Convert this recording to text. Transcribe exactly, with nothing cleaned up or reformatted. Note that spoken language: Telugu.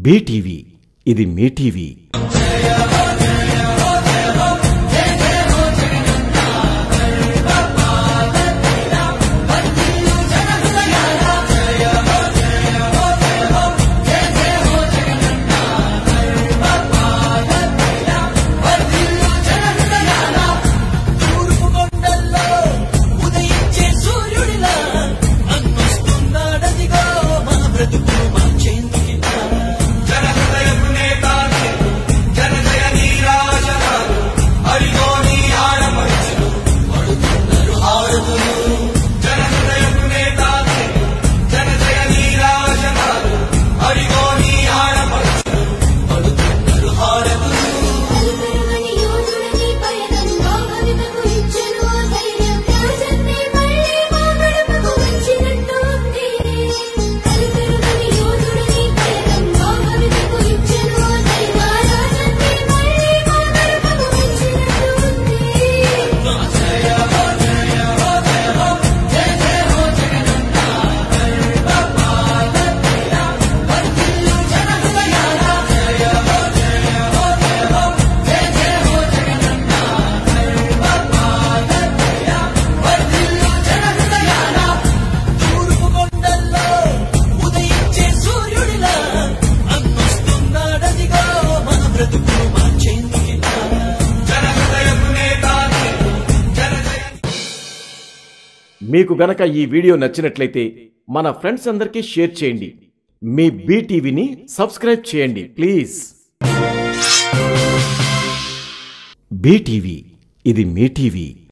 బీటీవీ ఇది మీ టీవీ. మీకు గనక ఈ వీడియో నచ్చినట్లయితే మన ఫ్రెండ్స్ అందరికీ షేర్ చేయండి. మీ బీటీవీని సబ్స్క్రైబ్ చేయండి ప్లీజ్. బీటీవీ ఇది మీ టీవీ.